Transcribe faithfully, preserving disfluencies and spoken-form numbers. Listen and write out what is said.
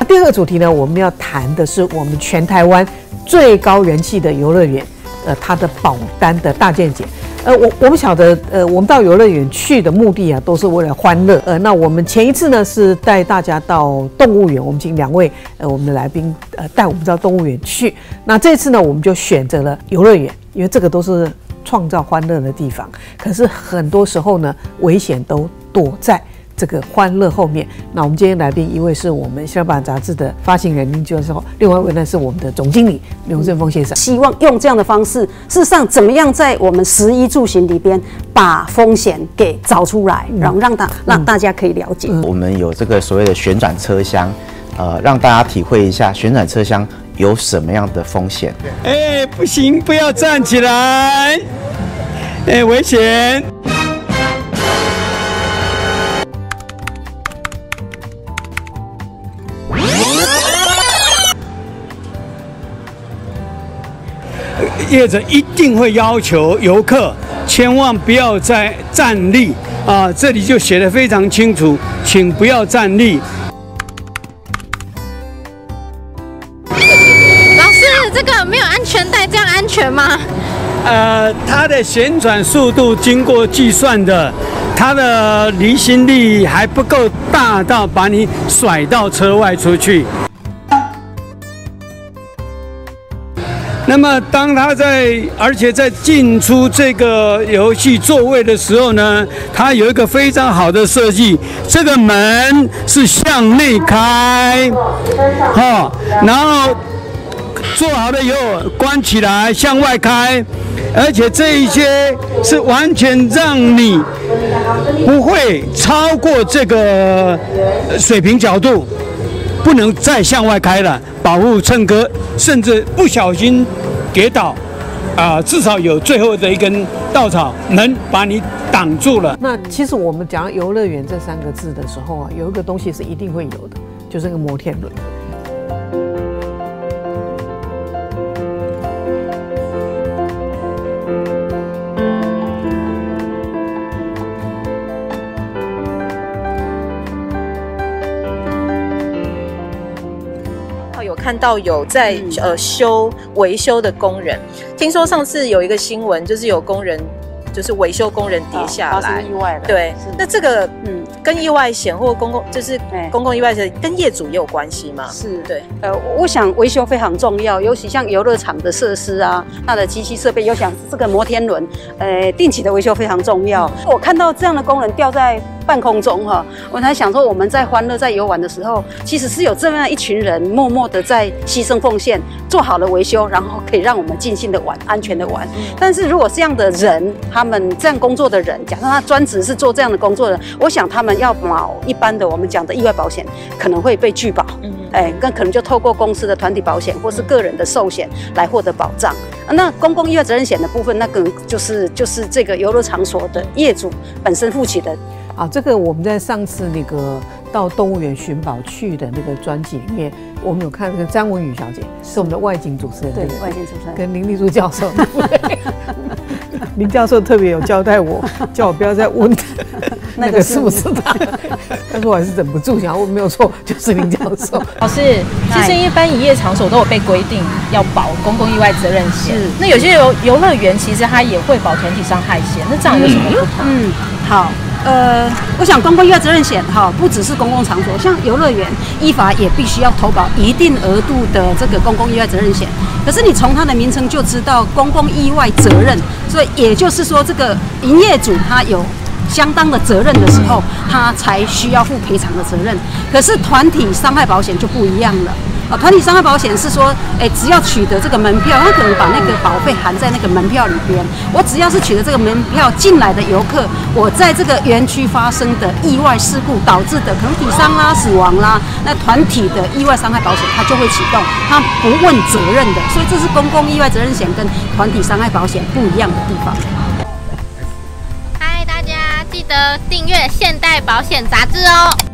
第二个主题呢，我们要谈的是我们全台湾最高人气的游乐园，呃，它的保单的大见解。呃，我我们晓得，呃，我们到游乐园去的目的啊，都是为了欢乐。呃，那我们前一次呢是带大家到动物园，我们请两位呃我们的来宾呃带我们到动物园去。那这次呢，我们就选择了游乐园，因为这个都是创造欢乐的地方。可是很多时候呢，危险都躲在这个欢乐后面。那我们今天来宾一位是我们《消保杂志》的发行人林教授，另外一位呢是我们的总经理刘振峰先生。 希望用这样的方式，事实上怎么样在我们食衣住行里边把风险给找出来，然后让大让大家可以了解。 我们有这个所谓的旋转车厢，呃，让大家体会一下旋转车厢有什么样的风险。 哎，不行，不要站起来，哎，危险。业者一定会要求游客千万不要再站立啊！这里就写得非常清楚，请不要站立。 老师，这个没有安全带，这样安全吗？ 呃，它的旋转速度经过计算的，它的离心力还不够大到把你甩到车外出去。那么，当他在，而且在进出这个游戏座位的时候呢，它有一个非常好的设计，这个门是向内开，哈，然后做好了以后关起来向外开，而且这一些是完全让你不会超过这个水平角度，不能再向外开了，保护乘客，甚至不小心跌倒，啊、呃，至少有最后的一根稻草能把你挡住了。 那其实我们讲游乐园这三个字的时候啊，有一个东西是一定会有的，就是那个摩天轮。 有看到有在呃修维修的工人，听说上次有一个新闻，就是有工人就是维修工人跌下来， 发生意外了。 对，那这个嗯， 跟意外险或公共就是公共意外险跟业主也有关系吗？ 是， 对。 呃，我想维修非常重要，尤其像游乐场的设施啊，它的机器设备，尤其像这个摩天轮，呃，定期的维修非常重要。我看到这样的工人吊在半空中哈，我才想说，我们在欢乐在游玩的时候，其实是有这样一群人默默的在牺牲奉献，做好了维修，然后可以让我们尽兴的玩，安全的玩。但是如果这样的人，他们这样工作的人，假设他专职是做这样的工作的人，我想他们要保一般的我们讲的意外保险，可能会被拒保，哎，更可能就透过公司的团体保险或是个人的寿险来获得保障。那公共意外责任险的部分，那可能就是就是这个游乐场所的业主本身负起的。 啊，这个我们在上次那个到动物园寻宝去的那个专辑里面，我们有看那个张文宇小姐，是我们的外景主持人， 对，外景主持人跟林立柱教授，林教授特别有交代我，叫我不要再问那个是不是他，但是我还是忍不住想要问，没有错，就是林教授。 老师，其实一般营业场所都有被规定要保公共意外责任险，那有些游游乐园其实它也会保团体伤害险，那这样有什么不同？ 嗯，好。呃，我想公共意外责任险哈，不只是公共场所，像游乐园依法也必须要投保一定额度的这个公共意外责任险。可是你从它的名称就知道公共意外责任，所以也就是说，这个营业主他有相当的责任的时候，他才需要负赔偿的责任。可是团体伤害保险就不一样了。啊，团体伤害保险是说，哎，只要取得这个门票，他可能把那个保费含在那个门票里边。我只要是取得这个门票进来的游客，我在这个园区发生的意外事故导致的可能体伤啦、死亡啦，那团体的意外伤害保险它就会启动，它不问责任的。所以这是公共意外责任险跟团体伤害保险不一样的地方。 嗨，大家记得订阅《现代保险杂志》哦。